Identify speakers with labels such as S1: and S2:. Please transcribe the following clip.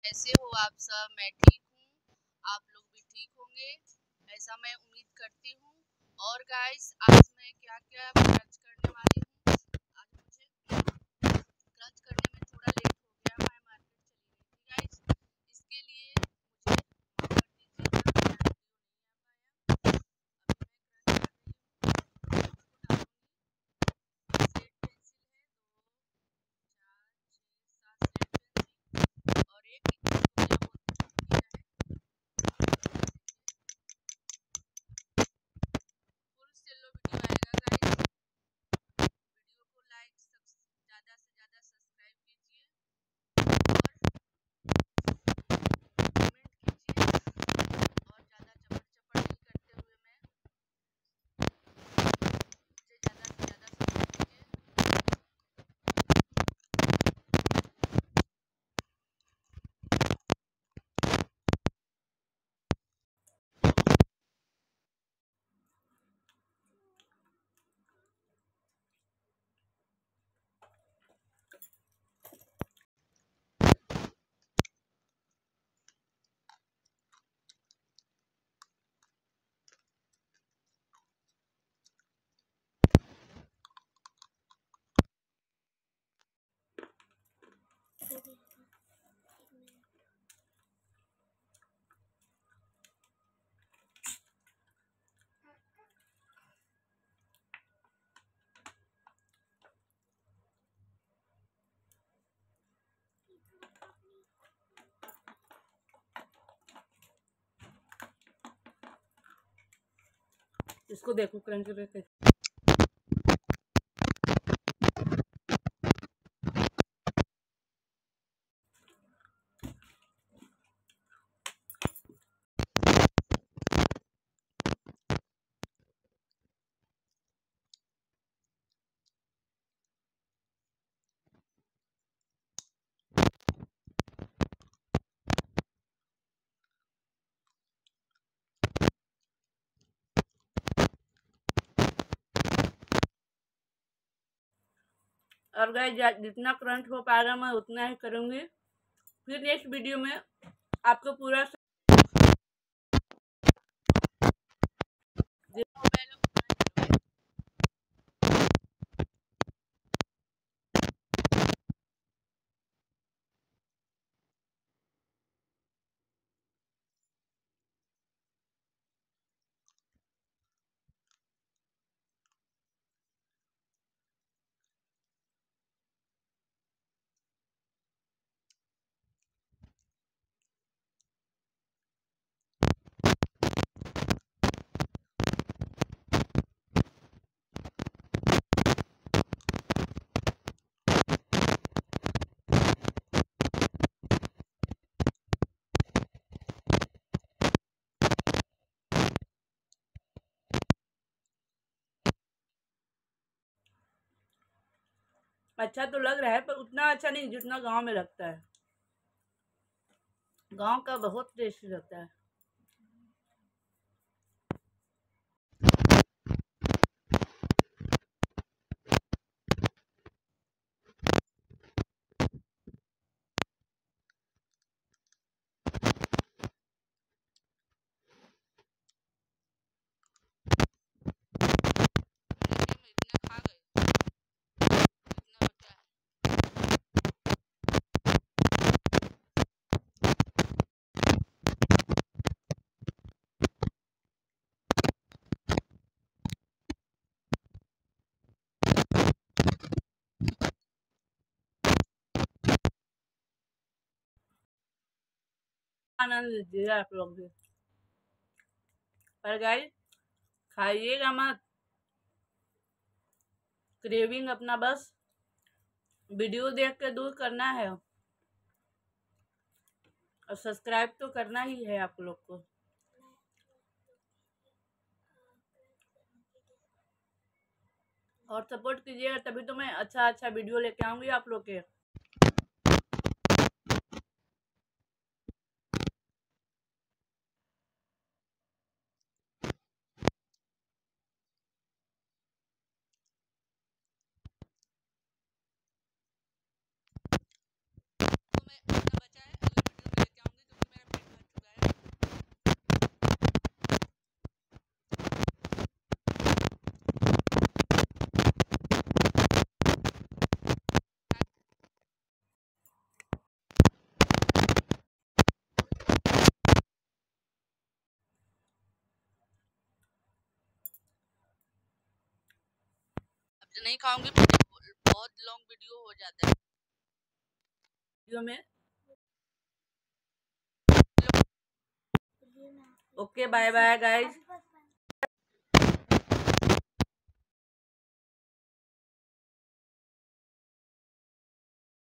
S1: कैसे हो आप सब? मैं ठीक हूँ। आप लोग भी ठीक होंगे ऐसा मैं उम्मीद करती हूँ। और गाइस, आज मैं क्या क्या क्रंच करने वाली हूँ। आज मुझे क्रंच करने में थोड़ा लेट हो गया, मैं मार्केट चली गई थी गाइस। इसके लिए मुझे माफ कर दीजिएगा, मेरा वीडियो नहीं आ पाया। अभी मैं क्रंच कर रही हूँ, इसको डालूंगी। सेट पेंसिल है, 2 4 6 7 सेट पेंसिल और एक क्या बोलते हैं क्या है, फुल सेलो वीडियो आएगा गाइस। वीडियो को लाइक ज़्यादा से ज़्यादा सब्सक्राइब कीजिए और कमेंट कीजिए। और ज़्यादा चपड़ चपड़ नहीं करते हुए मैं मुझे ज़्यादा से ज़्यादा सपोर्ट कीजिए।
S2: इसको देखो क्रंच करके। और गाइस, जितना क्रंच हो पाएगा मैं उतना ही करूँगी। फिर नेक्स्ट वीडियो में आपको पूरा अच्छा तो लग रहा है, पर उतना अच्छा नहीं जितना गांव में लगता है। गांव का बहुत टेस्टी लगता है।
S1: इतना खा गए, इतना बचा है।
S2: आनंद लीजिएगा आप लोग भी। पर गाइस, खाइएगा मत। क्रेविंग अपना बस वीडियो देख के दूर करना है, और सब्सक्राइब तो करना ही है आप लोग को। और सपोर्ट कीजिएगा, तभी तो मैं अच्छा अच्छा वीडियो लेके आऊंगी आप लोग के।
S1: तो मैं, इतना बचा है, अगले वीडियो में नहीं खाऊंगी, बहुत लॉन्ग वीडियो हो जाता है।
S2: वीडियो में ओके, बाय बाय गाइस।